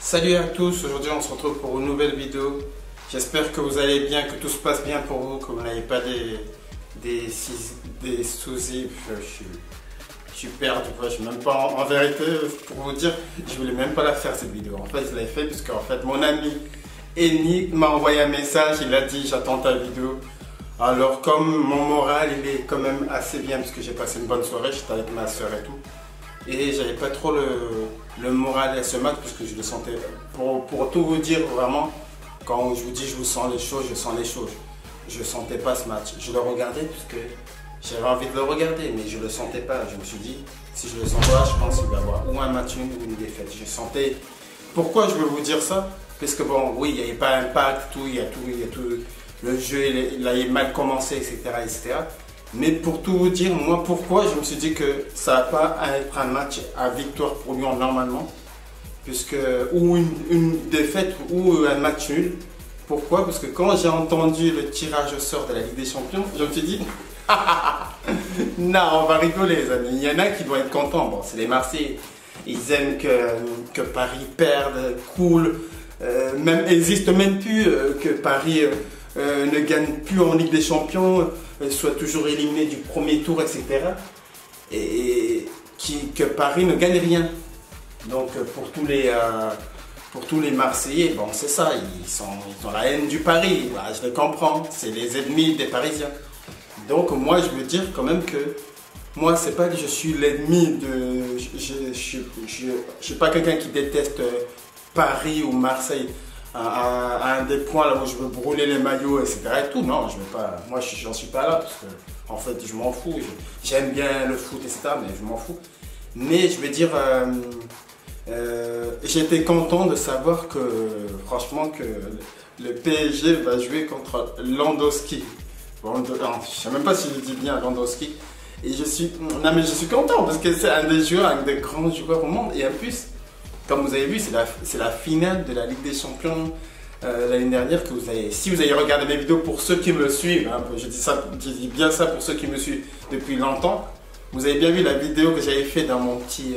Salut à tous, aujourd'hui on se retrouve pour une nouvelle vidéo. J'espère que vous allez bien, que tout se passe bien pour vous, que vous n'avez pas des soucis. Je suis perdu, je suis même pas en vérité, pour vous dire, je voulais même pas la faire cette vidéo. En fait, je l'ai fait puisque en fait mon ami Eni m'a envoyé un message, il a dit j'attends ta vidéo. Alors comme mon moral il est quand même assez bien parce que j'ai passé une bonne soirée, j'étais avec ma soeur et tout. Et j'avais pas trop le moral à ce match parce que je le sentais. Pour tout vous dire vraiment, quand je vous dis je vous sens les choses, je sens les choses. Je sentais pas ce match. Je le regardais parce que j'avais envie de le regarder, mais je le sentais pas. Je me suis dit, si je le sens pas, je pense qu'il va y avoir ou un match nul ou une défaite. Je sentais. Pourquoi je veux vous dire ça? Parce que bon, oui, il n'y avait pas impact, il y a tout. Le jeu, il a mal commencé, etc., etc. Mais pour tout vous dire, moi, pourquoi je me suis dit que ça va pas être un match à victoire pour Lyon normalement, puisque ou une défaite ou un match nul. Pourquoi? Parce que quand j'ai entendu le tirage au sort de la Ligue des Champions, je me suis dit, non, on va rigoler les amis. Il y en a qui vont être contents. Bon, c'est les Marseillais. Ils aiment que Paris perde, coule, même n'existe même plus que Paris ne gagne plus en Ligue des Champions, soit toujours éliminé du premier tour, etc. Et que Paris ne gagne rien. Donc pour tous les Marseillais, bon c'est ça, ils ont la haine du Paris, bah, je le comprends, c'est les ennemis des Parisiens. Donc moi je veux dire quand même que moi c'est pas que je suis l'ennemi de... Je suis pas quelqu'un qui déteste Paris ou Marseille à un des points là où je veux brûler les maillots, etc. Et tout. Non, je veux pas. Moi, j'en suis pas là parce que, en fait, je m'en fous. J'aime bien le foot, etc. Mais je m'en fous. Mais je veux dire, j'étais content de savoir que, franchement, que le PSG va jouer contre Lewandowski. Bon, je sais même pas si je dis bien Lewandowski. Et je suis content parce que c'est un des joueurs, un des grands joueurs au monde. Et en plus, comme vous avez vu, c'est la finale de la Ligue des Champions l'année dernière que vous avez. Si vous avez regardé mes vidéos, pour ceux qui me suivent, hein, je dis bien ça pour ceux qui me suivent depuis longtemps, vous avez bien vu la vidéo que j'avais fait dans mon petit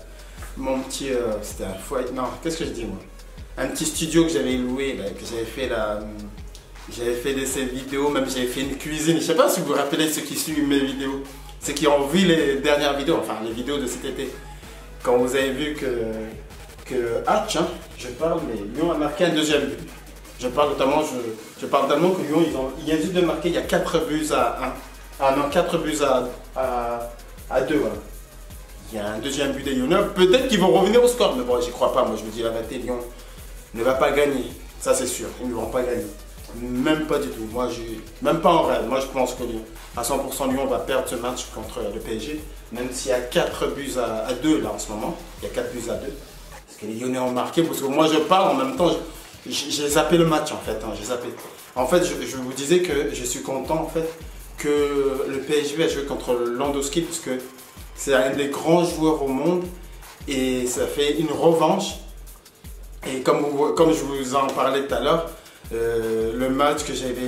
c'était un foyer. Non, qu'est-ce que je dis moi? Un petit studio que j'avais loué, là, que j'avais fait là. J'avais fait de ces vidéos, même j'avais fait une cuisine. Je sais pas si vous vous rappelez ceux qui suivent mes vidéos, ceux qui ont vu les dernières vidéos, enfin les vidéos de cet été, quand vous avez vu que tiens, je parle, mais Lyon a marqué un deuxième but. Je parle tellement que Lyon, il y a juste de marquer, il y a 4 buts à 1. Ah non, 4 buts à 2. Voilà. Il y a un deuxième but des Lyonnais. Peut-être qu'ils vont revenir au score, mais bon, j'y crois pas. Moi, je me dis la vérité, Lyon ne va pas gagner. Ça, c'est sûr. Ils ne vont pas gagner. Même pas du tout. Moi, même pas en rêve. Moi, je pense que Lyon, à 100%, Lyon va perdre ce match contre le PSG. Même s'il y a 4 buts à 2 là en ce moment. Il y a 4 buts à 2. Parce que les Lyonnais ont marqué, parce que moi je parle en même temps, j'ai zappé le match en fait, hein, j'ai zappé. En fait, je vous disais que je suis content en fait que le PSG a joué contre Lewandowski, parce que c'est un des grands joueurs au monde et ça fait une revanche. Et comme je vous en parlais tout à l'heure, le match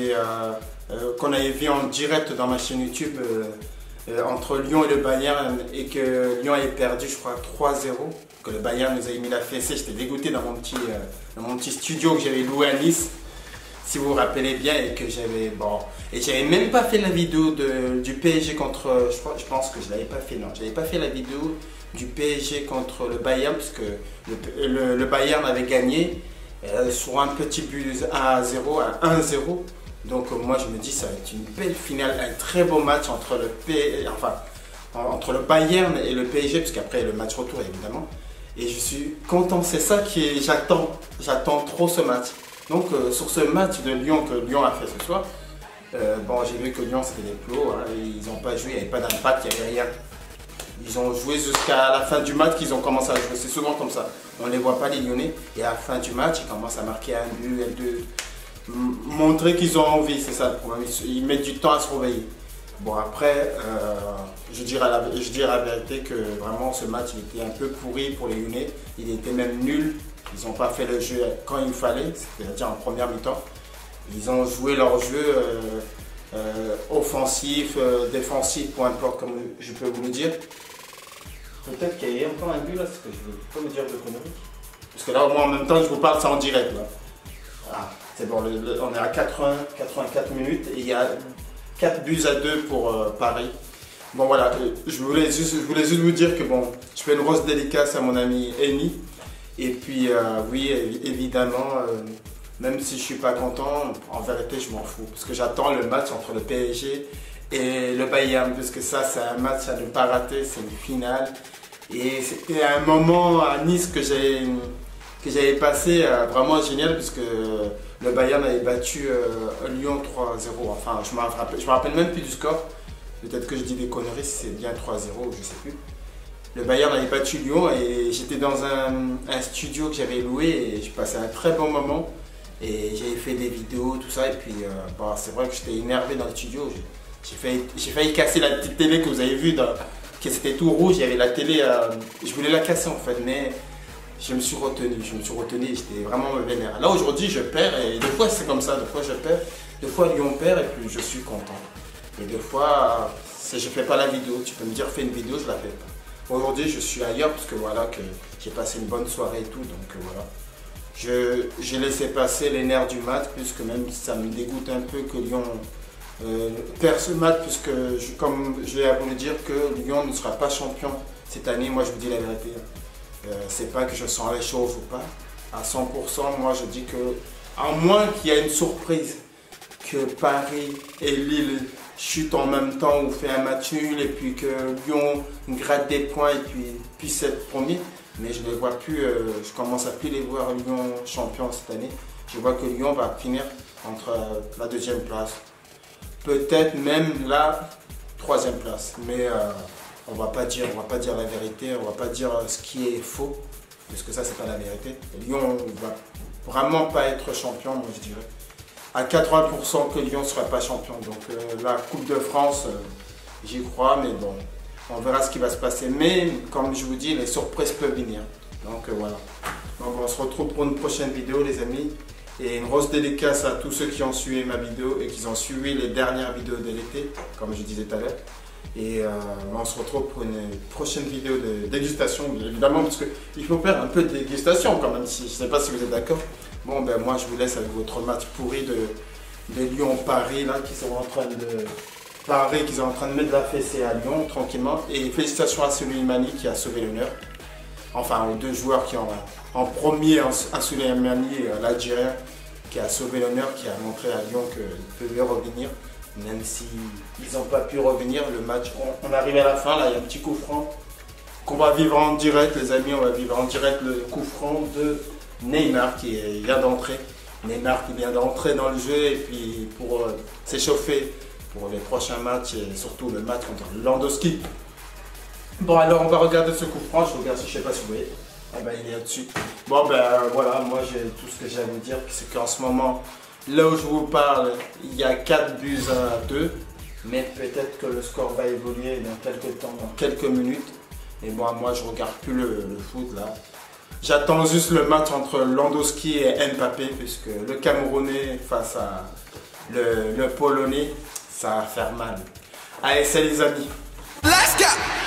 qu'on avait vu en direct dans ma chaîne YouTube entre Lyon et le Bayern, et que Lyon avait perdu, je crois, 3-0, que le Bayern nous avait mis la fessée. J'étais dégoûté dans mon petit studio que j'avais loué à Nice, si vous vous rappelez bien, et que j'avais, bon, et j'avais même pas fait la vidéo du PSG contre, je pense que je l'avais pas fait, non, j'avais pas fait la vidéo du PSG contre le Bayern, parce que le Bayern avait gagné sur un petit but à 0, à 1-0. Donc moi je me dis ça va être une belle finale, un très beau match entre entre le Bayern et le PSG, parce qu'après le match retour évidemment. Et je suis content, c'est ça qui j'attends trop ce match. Donc sur ce match de Lyon que Lyon a fait ce soir, bon j'ai vu que Lyon c'était des plots, hein, ils n'ont pas joué, il n'y avait pas d'impact, il n'y avait rien. Ils ont joué jusqu'à la fin du match qu'ils ont commencé à jouer, c'est souvent comme ça. On ne les voit pas les Lyonnais, et à la fin du match ils commencent à marquer un but, deux. Montrer qu'ils ont envie, c'est ça le problème. Ils mettent du temps à se réveiller. Bon après, je dirais la vérité que vraiment ce match il était un peu pourri pour les Lyonnais. Il était même nul. Ils n'ont pas fait le jeu quand il fallait, c'est-à-dire en première mi-temps. Ils ont joué leur jeu offensif, défensif, peu importe comme je peux vous le dire. Peut-être qu'il y a encore un but là, parce que je ne veux pas me dire de conneries. Parce que là, moi, en même temps, je vous parle, c'est en direct. Là. Ah, c'est bon, on est à 84 minutes et il y a 4-2 pour Paris. Bon, voilà, je voulais juste vous dire que bon, je fais une grosse dédicace à mon ami Eni. Et puis, oui, évidemment, même si je suis pas content, en vérité, je m'en fous. Parce que j'attends le match entre le PSG et le Bayern. Parce que ça, c'est un match à ne pas rater, c'est une finale. Et c'était un moment à Nice que j'avais passé vraiment génial. Parce que le Bayern avait battu Lyon 3-0. Enfin, je me rappelle même plus du score. Peut-être que je dis des conneries, si c'est bien 3-0, je sais plus. Le Bayern avait battu Lyon et j'étais dans un studio que j'avais loué et j'ai passé un très bon moment. Et j'avais fait des vidéos, tout ça. Et puis, bon, c'est vrai que j'étais énervé dans le studio. J'ai failli casser la petite télé que vous avez vue, que c'était tout rouge. Il y avait la télé, je voulais la casser en fait, mais je me suis retenu. Et j'étais vraiment vénère. Là aujourd'hui, je perds et des fois c'est comme ça. Des fois je perds, des fois Lyon perd et puis je suis content. Et des fois, si je fais pas la vidéo, tu peux me dire fais une vidéo, je la fais pas. Aujourd'hui, je suis ailleurs parce que voilà, que j'ai passé une bonne soirée et tout, donc voilà. J'ai laissé passer les nerfs du match, puisque même ça me dégoûte un peu que Lyon perd ce match, puisque comme je vais vous le dire que Lyon ne sera pas champion cette année. Moi, je vous dis la vérité. C'est pas que je sens les choses ou pas. À 100%, moi, je dis que, à moins qu'il y ait une surprise, que Paris et Lille chutent en même temps ou fait un match nul et puis que Lyon gratte des points et puis puisse être premier. Mais je ne les vois plus, je commence à plus les voir Lyon champion cette année. Je vois que Lyon va finir entre la 2e place. Peut-être même la 3e place. Mais on va pas dire la vérité, on va pas dire ce qui est faux. Parce que ça, c'est pas la vérité. Lyon ne va vraiment pas être champion, moi je dirais. À 80% que Lyon ne sera pas champion. Donc la Coupe de France, j'y crois, mais bon, on verra ce qui va se passer. Mais comme je vous dis, les surprises peuvent venir. Donc voilà. Donc on se retrouve pour une prochaine vidéo, les amis. Et une grosse dédicace à tous ceux qui ont suivi ma vidéo et qui ont suivi les dernières vidéos de l'été, comme je disais tout à l'heure. Et on se retrouve pour une prochaine vidéo de dégustation, évidemment, parce qu'il faut faire un peu de dégustation quand même, je ne sais pas si vous êtes d'accord. Bon, ben moi je vous laisse avec votre match pourri de Lyon-Paris, là, qui sont en train de mettre la fessée à Lyon, tranquillement. Et félicitations à Souleymani qui a sauvé l'honneur. Enfin, aux 2 joueurs qui ont en premier, à Souleymani, l'Algérien, qui a sauvé l'honneur, qui a montré à Lyon qu'ils pouvaient revenir. Même s'ils n'ont pas pu revenir, le match, on arrive à la fin, là, il y a un petit coup franc qu'on va vivre en direct, les amis, on va vivre en direct le coup franc de Neymar qui vient d'entrer. Neymar qui vient d'entrer dans le jeu et puis pour s'échauffer pour les prochains matchs et surtout le match contre Lewandowski. Bon, alors on va regarder ce coup franc, je regarde, je ne sais pas si vous voyez. Ah ben il est au-dessus. Bon ben voilà, moi j'ai tout ce que j'ai à vous dire, c'est qu'en ce moment, là où je vous parle, il y a 4-2. Mais peut-être que le score va évoluer dans quelques temps, dans quelques minutes. Et bon, moi je regarde plus le foot là. J'attends juste le match entre Lewandowski et Mbappé, puisque le Camerounais face à le Polonais, ça va faire mal. Allez, c'est les amis. Let's go!